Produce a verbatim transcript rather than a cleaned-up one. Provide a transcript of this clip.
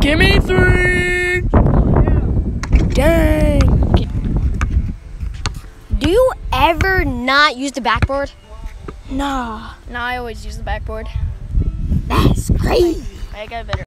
Give me three. Dang. Do you ever not use the backboard? Nah. No, I always use the backboard. That's crazy. I got better.